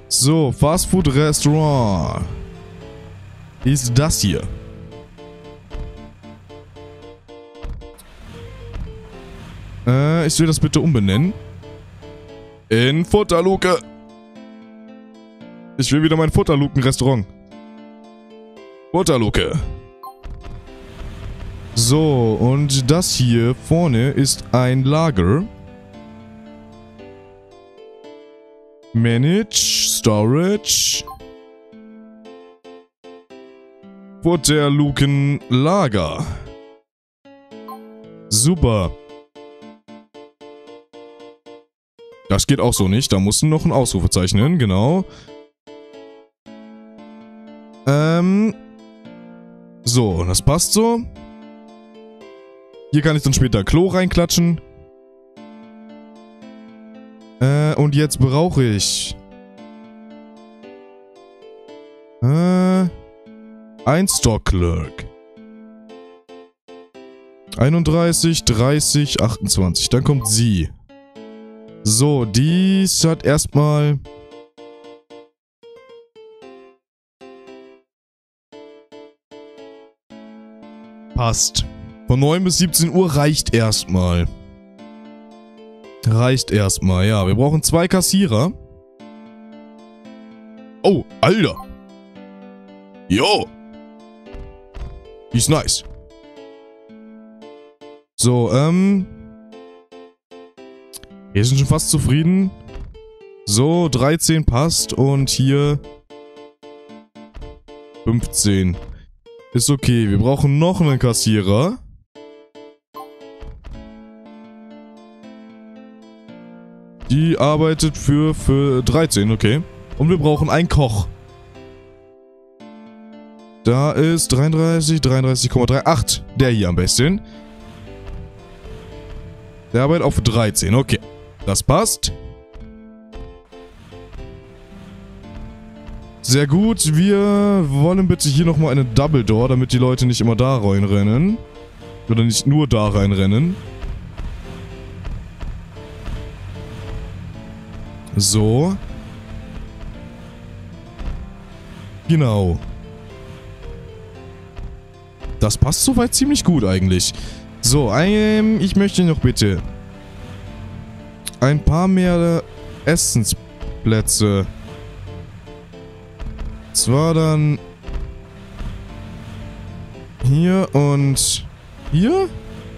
So, Fast Food Restaurant. Ist das hier. Ich will das bitte umbenennen. In Futterluke. Ich will wieder mein Futterluken-Restaurant. Futterluke. So, und das hier vorne ist ein Lager. Manage, Storage. Futterluken-Lager. Super. Das geht auch so nicht. Da musst du noch ein Ausrufezeichen hin, genau. So, das passt so. Hier kann ich dann später Klo reinklatschen. Und jetzt brauche ich... ein Stock-Clerk. 31, 30, 28. Dann kommt sie. So, dies hat erstmal... Passt. Von 9 bis 17 Uhr reicht erstmal. Reicht erstmal, ja. Wir brauchen 2 Kassierer. Oh, Alter. Jo. Die ist nice. So, wir sind schon fast zufrieden. So, 13 passt und hier 15. Ist okay, wir brauchen noch einen Kassierer. Die arbeitet für 13, okay. Und wir brauchen einen Koch. Da ist 33, 33,38. Der hier am besten. Der arbeitet auf 13, okay. Das passt. Sehr gut, wir wollen bitte hier nochmal eine Double Door, damit die Leute nicht immer da reinrennen. Oder nicht nur da reinrennen. So. Genau. Das passt soweit ziemlich gut eigentlich. So, ich möchte noch bitte ein paar mehr Essensplätze. Zwar dann hier und hier.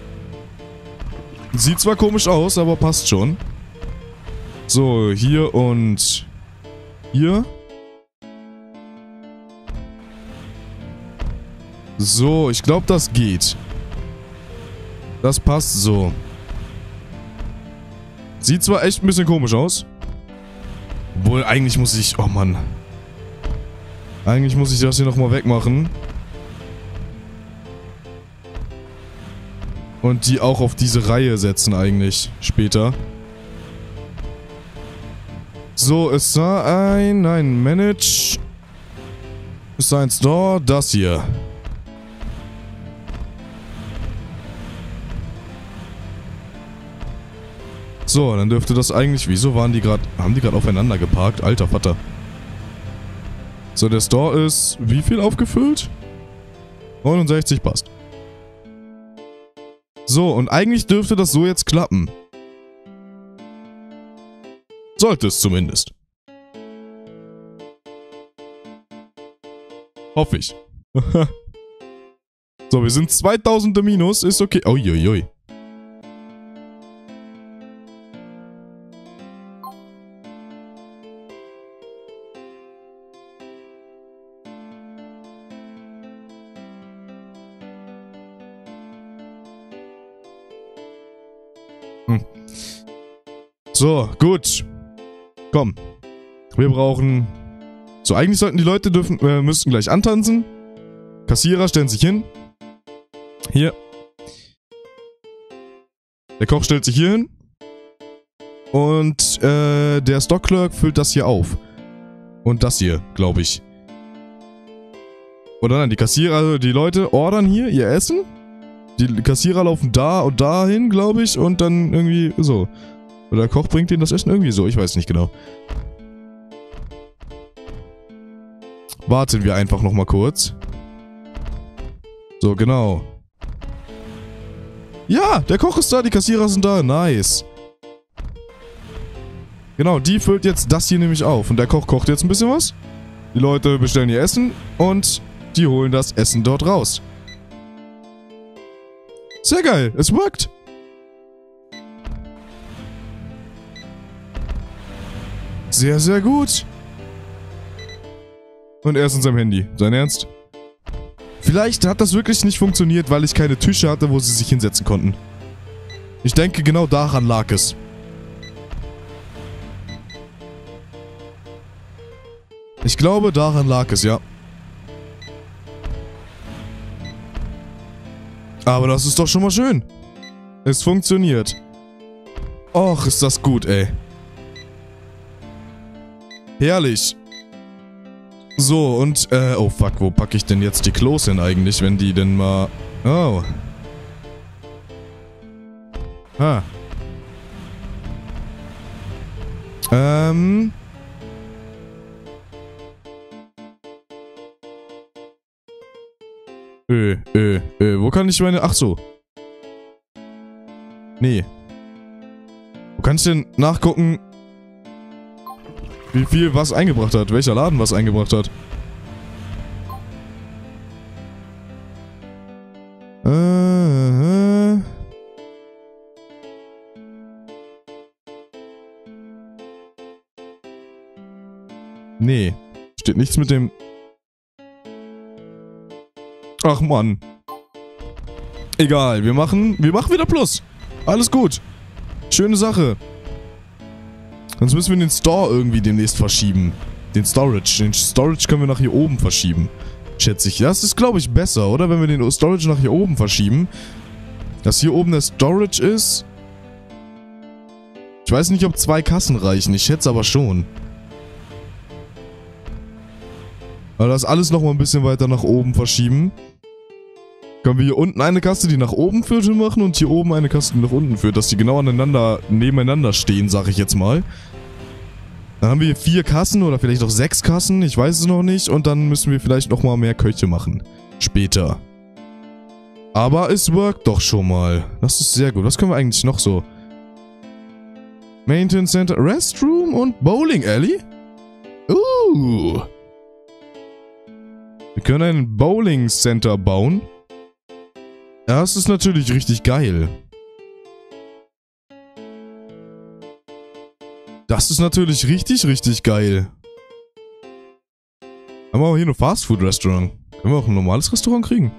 Sieht zwar komisch aus, aber passt schon. So, hier und hier. So, ich glaube, das geht. Das passt so. Sieht zwar echt ein bisschen komisch aus. Obwohl, eigentlich muss ich... Oh Mann. Eigentlich muss ich das hier nochmal wegmachen. Und die auch auf diese Reihe setzen eigentlich. Später. So, es sah nein, Manage. Es sah ein Store. Das hier. So, dann dürfte das eigentlich... Wieso waren die gerade... Haben die gerade aufeinander geparkt? Alter Vater. So, der Store ist... Wie viel aufgefüllt? 69 passt. So, und eigentlich dürfte das so jetzt klappen. Sollte es zumindest. Hoffe ich. So, wir sind 2000 im Minus. Ist okay. Uiuiui. So, gut. Komm. Wir brauchen... So, eigentlich sollten die Leute müssten gleich antanzen. Kassierer stellen sich hin. Hier. Der Koch stellt sich hier hin. Und der Stock-Clerk füllt das hier auf. Und das hier, glaube ich. Oder nein, die Kassierer, also die Leute ordern hier ihr Essen. Die Kassierer laufen da und da hin, glaube ich. Und dann irgendwie so. Oder der Koch bringt denen das Essen irgendwie so. Ich weiß nicht genau. warten wir einfach nochmal kurz. So, genau. Ja, der Koch ist da, die Kassierer sind da. Nice. Genau, die füllt jetzt das hier nämlich auf. Und der Koch kocht jetzt ein bisschen was. Die Leute bestellen ihr Essen und die holen das Essen dort raus. Sehr geil, es wirkt. Sehr, sehr gut. Und er ist in seinem Handy. Sein Ernst? Vielleicht hat das wirklich nicht funktioniert, weil ich keine Tische hatte, wo sie sich hinsetzen konnten. Ich denke, genau daran lag es. Ich glaube, daran lag es, ja. Aber das ist doch schon mal schön. Es funktioniert. Och, ist das gut, ey. Herrlich. So, und, oh fuck, wo packe ich denn jetzt die Klos hin eigentlich, wenn die denn mal... Oh. Ah. Wo kann ich meine... Ach so. Nee. Wo kann ich denn nachgucken, wie viel was eingebracht hat? Welcher Laden was eingebracht hat? Nee. Steht nichts mit dem... Ach Mann. Egal, wir machen wieder Plus. Alles gut. Schöne Sache. Sonst müssen wir den Store irgendwie demnächst verschieben. Den Storage. Den Storage können wir nach hier oben verschieben. Schätze ich. Das ist, glaube ich, besser, oder? Wenn wir den Storage nach hier oben verschieben. Dass hier oben der Storage ist. Ich weiß nicht, ob 2 Kassen reichen. Ich schätze aber schon. Aber das alles nochmal ein bisschen weiter nach oben verschieben. Können wir hier unten eine Kasse, die nach oben führt, machen und hier oben eine Kasse, die nach unten führt, dass die genau aneinander, nebeneinander stehen, sag ich jetzt mal. Dann haben wir hier 4 Kassen oder vielleicht auch 6 Kassen, ich weiß es noch nicht. Und dann müssen wir vielleicht nochmal mehr Köche machen. Später. Aber es workt doch schon mal. Das ist sehr gut. Was können wir eigentlich noch so? Maintenance Center, Restroom und Bowling Alley? Wir können ein Bowling Center bauen. Das ist natürlich richtig geil. Das ist natürlich richtig, richtig geil. Haben wir auch hier ein Fast-Food-Restaurant. Können wir auch ein normales Restaurant kriegen?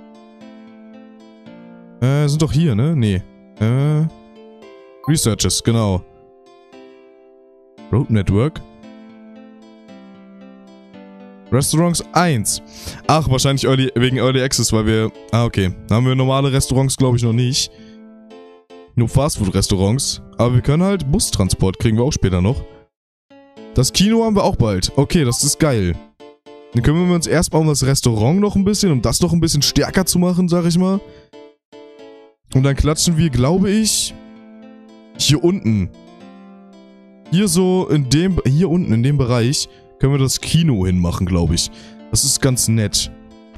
Sind doch hier, ne? Nee. Researches, genau. Road Network. Restaurants 1. Ach, wahrscheinlich wegen Early Access, weil wir... Ah, okay. Da haben wir normale Restaurants, glaube ich, noch nicht. Nur Fastfood-Restaurants. Aber wir können halt Bustransport, kriegen wir auch später noch. Das Kino haben wir auch bald. Okay, das ist geil. Dann kümmern wir uns erstmal um das Restaurant noch ein bisschen, um das noch ein bisschen stärker zu machen, sag ich mal. Und dann klatschen wir, glaube ich, hier unten. Hier so in dem... Hier unten in dem Bereich... können wir das Kino hinmachen, glaube ich. Das ist ganz nett.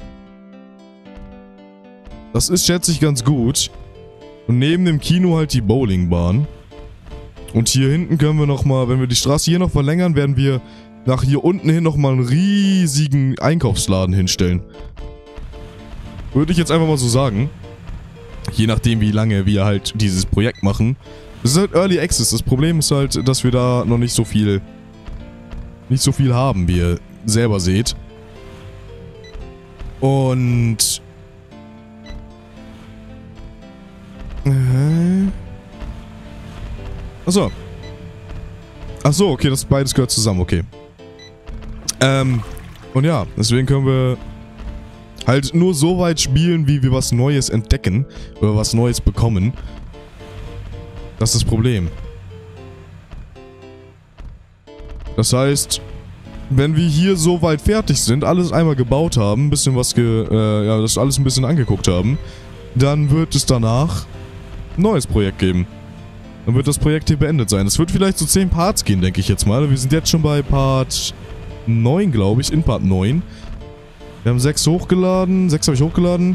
Das ist, schätze ich, ganz gut. Und neben dem Kino halt die Bowlingbahn. Und hier hinten können wir nochmal, wenn wir die Straße hier noch verlängern, werden wir nach hier unten hin nochmal einen riesigen Einkaufsladen hinstellen. Würde ich jetzt einfach mal so sagen. Je nachdem, wie lange wir halt dieses Projekt machen. Das ist halt Early Access. Das Problem ist halt, dass wir da noch nicht so viel haben, wie ihr selber seht. Und... Achso. Achso, okay, das beides gehört zusammen, okay. Und ja, deswegen können wir halt nur so weit spielen, wie wir was Neues entdecken. Oder was Neues bekommen. Das ist das Problem. Das heißt, wenn wir hier so weit fertig sind, alles einmal gebaut haben, ein bisschen was das alles ein bisschen angeguckt haben, dann wird es danach ein neues Projekt geben. Dann wird das Projekt hier beendet sein. Es wird vielleicht so 10 Parts gehen, denke ich jetzt mal. Wir sind jetzt schon bei Part 9, glaube ich. In Part 9. Wir haben 6 hochgeladen. 6 habe ich hochgeladen.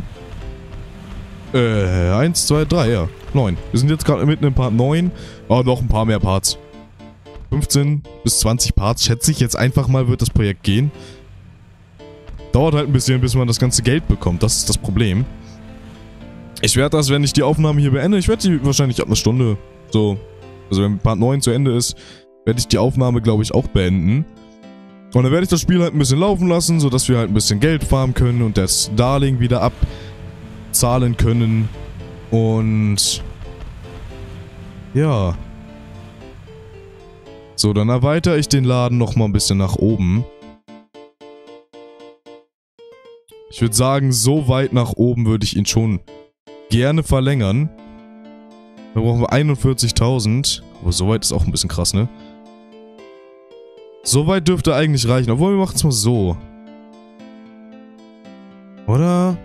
1, 2, 3, ja. 9. Wir sind jetzt gerade mitten in Part 9. Oh, noch ein paar mehr Parts. 15 bis 20 Parts, schätze ich jetzt einfach mal, wird das Projekt gehen. Dauert halt ein bisschen, bis man das ganze Geld bekommt. Das ist das Problem. Ich werde das, wenn ich die Aufnahme hier beende, ich werde die wahrscheinlich ab einer Stunde, so, also wenn Part 9 zu Ende ist, werde ich die Aufnahme, glaube ich, auch beenden. Und dann werde ich das Spiel halt ein bisschen laufen lassen, sodass wir halt ein bisschen Geld farmen können und das Darlehen wieder abzahlen können. Und ja. So, dann erweitere ich den Laden nochmal ein bisschen nach oben. Ich würde sagen, so weit nach oben würde ich ihn schon gerne verlängern. Da brauchen wir 41.000. Aber so weit ist auch ein bisschen krass, ne? So weit dürfte eigentlich reichen. Obwohl, wir machen es mal so. Oder?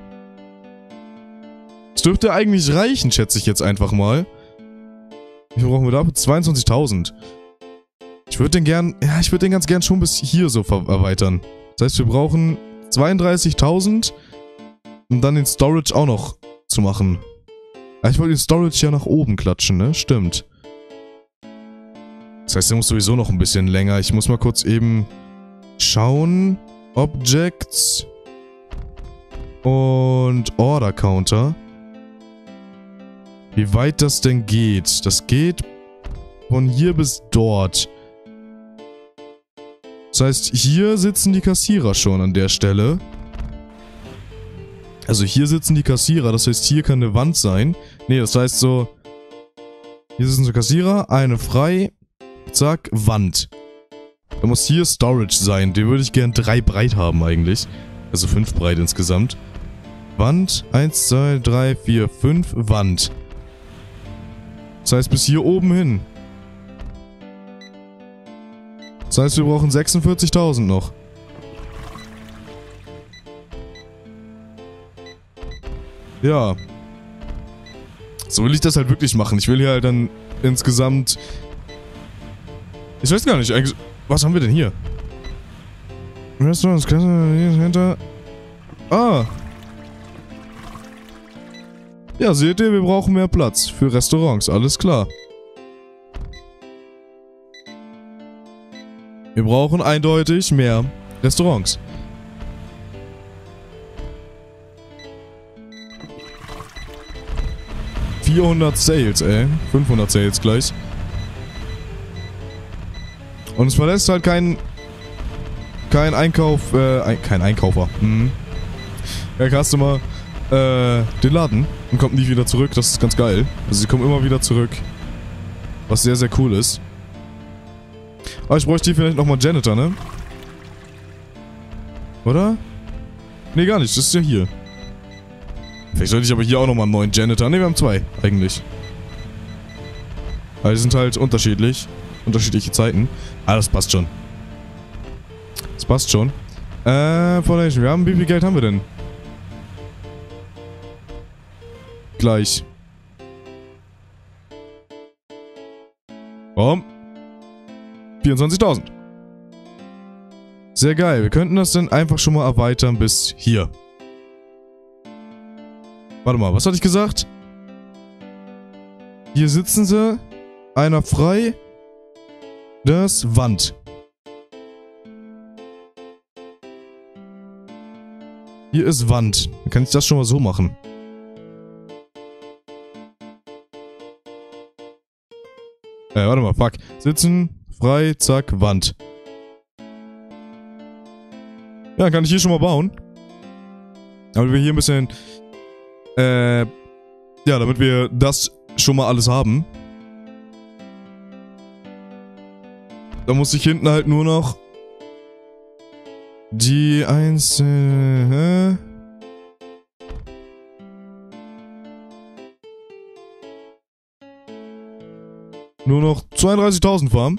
Es dürfte eigentlich reichen, schätze ich jetzt einfach mal. Wie viel brauchen wir dafür? 22.000. Ich würde den gern... Ja, ich würde den ganz gern schon bis hier so erweitern. Das heißt, wir brauchen 32.000, um dann den Storage auch noch zu machen. Ja, ich wollte den Storage ja nach oben klatschen, ne? Stimmt. Das heißt, der muss sowieso noch ein bisschen länger. Ich muss mal kurz eben schauen. Objects und Order Counter. Wie weit das denn geht. Das geht von hier bis dort. Das heißt, hier sitzen die Kassierer schon an der Stelle. Also hier sitzen die Kassierer, das heißt, hier kann eine Wand sein. Ne, das heißt so... Hier sitzen so Kassierer, eine frei. Zack, Wand. Da muss hier Storage sein. Den würde ich gern 3 breit haben eigentlich. Also 5 breit insgesamt. Wand, 1, 2, 3, 4, 5, Wand. Das heißt, bis hier oben hin. Das heißt, wir brauchen 46.000 noch. Ja. So will ich das halt wirklich machen. Ich will hier halt dann insgesamt... Ich weiß gar nicht, eigentlich... Was haben wir denn hier? Restaurants, hinter... Ah! Ja, seht ihr, wir brauchen mehr Platz für Restaurants, alles klar. Wir brauchen eindeutig mehr Restaurants. $400 Sales, ey. 500 Sales gleich. Und es verlässt halt kein Einkauf, kein Einkaufer. Der Customer, den Laden und kommt nie wieder zurück. Das ist ganz geil. Also sie kommen immer wieder zurück. Was sehr, sehr cool ist. Aber ich bräuchte hier vielleicht nochmal Janitor, ne? Oder? Ne, gar nicht. Das ist ja hier. Vielleicht sollte ich aber hier auch nochmal einen neuen Janitor. Ne, wir haben 2 eigentlich. Aber die sind halt unterschiedlich. Unterschiedliche Zeiten. Ah, das passt schon. Das passt schon. Foundation. Wie viel Geld haben wir denn? Gleich. Warum? 24.000. Sehr geil. Wir könnten das dann einfach schon mal erweitern bis hier. Warte mal, was hatte ich gesagt? Hier sitzen sie. Einer frei. Das Wand. Hier ist Wand. Dann kann ich das schon mal so machen. Warte mal, fuck. Sitzen, frei, zack, Wand. Ja, kann ich hier schon mal bauen. Damit wir hier ein bisschen... ja, damit wir das schon mal alles haben. Da muss ich hinten halt nur noch... die einzelne... Nur noch 32.000 farmen.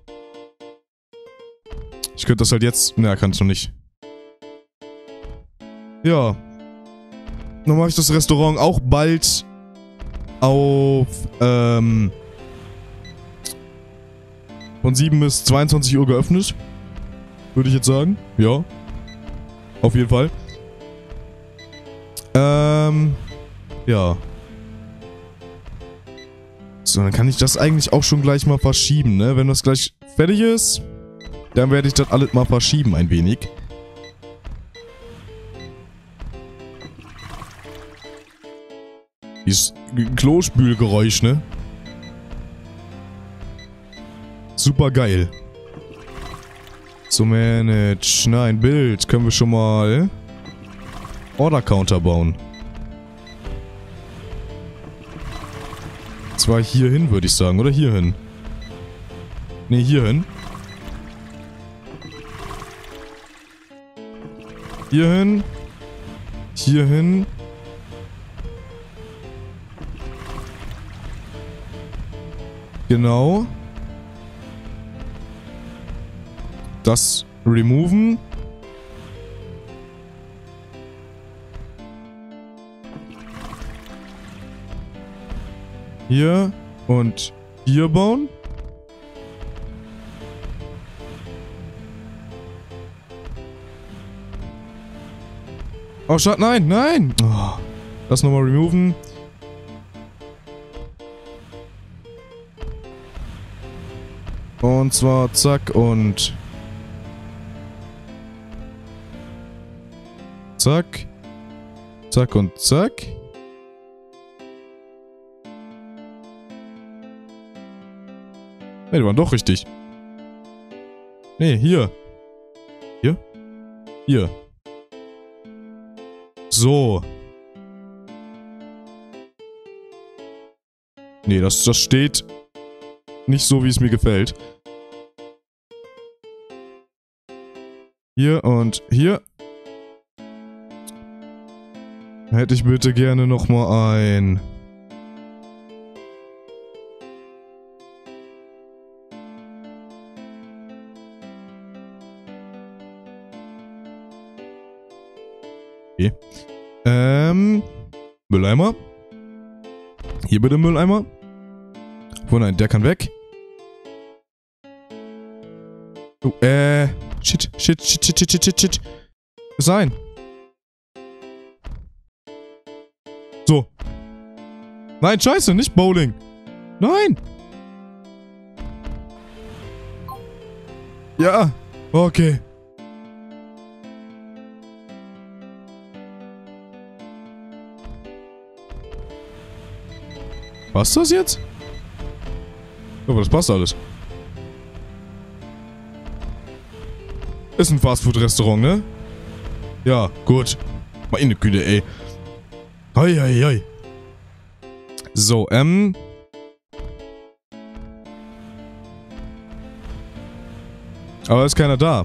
Ich könnte das halt jetzt... Na, kann ich noch nicht. Ja. Dann mache ich das Restaurant auch bald auf, von 7 bis 22 Uhr geöffnet. Würde ich jetzt sagen. Ja. Auf jeden Fall. Ja. So, dann kann ich das eigentlich auch schon gleich mal verschieben, ne? Wenn das gleich fertig ist, dann werde ich das alles mal verschieben ein wenig. Dieses Klospülgeräusch, ne? Super geil. So, manage. Nein, Bild. Können wir schon mal Order Counter bauen. Zwar hierhin, würde ich sagen. Oder hierhin. Ne, hierhin. Hierhin. Hierhin. Genau. Das removen. Hier und hier bauen. Oh, schade, nein, nein! Oh, das nochmal removen. Und zwar zack und zack. Zack und zack. Ne, die waren doch richtig. Ne, hier. Hier? Hier. So. Ne, das steht nicht so, wie es mir gefällt. Hier und hier. Hätte ich bitte gerne nochmal ein... Okay. Mülleimer. Hier bitte Mülleimer. Oh nein, der kann weg. Oh, shit. Sein. So. Nein, scheiße, nicht Bowling. Nein. Ja, okay. Passt das jetzt? Aber das passt alles. Ist ein Fastfood-Restaurant, ne? Ja, gut. Meine Güte, ey. Hei. So, aber ist keiner da.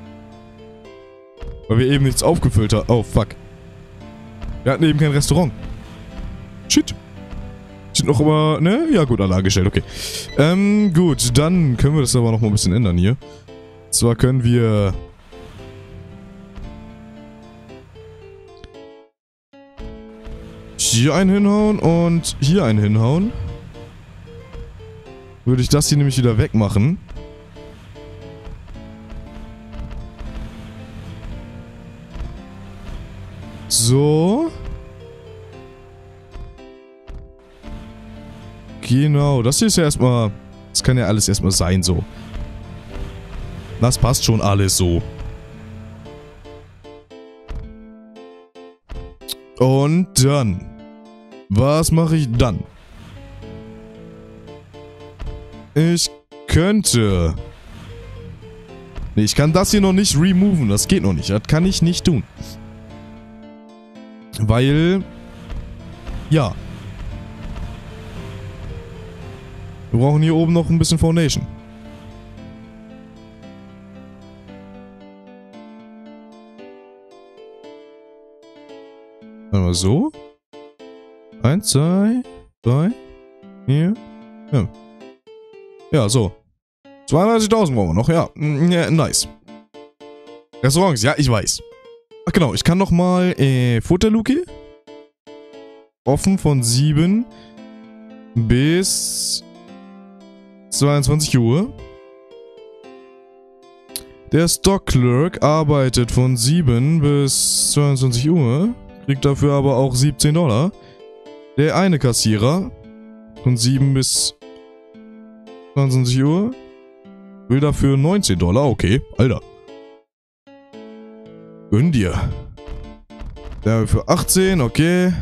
Weil wir eben nichts aufgefüllt haben. Oh, fuck. Wir hatten eben kein Restaurant. Shit. Sind noch immer, ne? Ja gut, alle angestellt, okay. Gut, dann können wir das aber noch mal ein bisschen ändern hier. Zwar können wir... hier einen hinhauen und hier einen hinhauen. Würde ich das hier nämlich wieder wegmachen. So. Genau, das hier ist ja erstmal... das kann ja alles erstmal sein, so. Das passt schon alles so. Und dann... was mache ich dann? Ich könnte... nee, ich kann das hier noch nicht removen. Das geht noch nicht. Das kann ich nicht tun. Weil... ja. Wir brauchen hier oben noch ein bisschen Foundation. Mal so. 1, 2, 3, 4, 5. Ja, so. 32.000 brauchen wir noch, ja. Ja, nice. Restaurants, ja, ich weiß. Ach genau, ich kann nochmal Futterluke. Offen von 7 bis 22 Uhr. Der Stock Clerk arbeitet von 7 bis 22 Uhr, kriegt dafür aber auch $17. Der eine Kassierer von 7 bis 22 Uhr will dafür $19. Okay, Alter. Gönn dir. Der für 18, okay.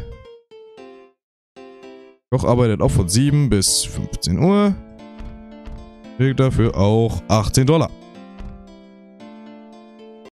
Koch arbeitet auch von 7 bis 15 Uhr. Kriegt dafür auch $18.